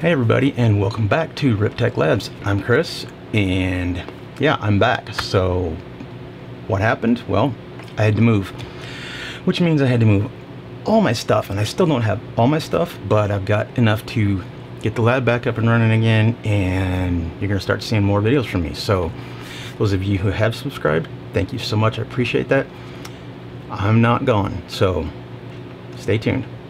Hey everybody, and welcome back to Riptech Labs. I'm Chris, and yeah, I'm back. So what happened? Well, I had to move, which means I had to move all my stuff, and I still don't have all my stuff, but I've got enough to get the lab back up and running again, and you're gonna start seeing more videos from me. So those of you who have subscribed, thank you so much. I appreciate that. I'm not gone, so stay tuned.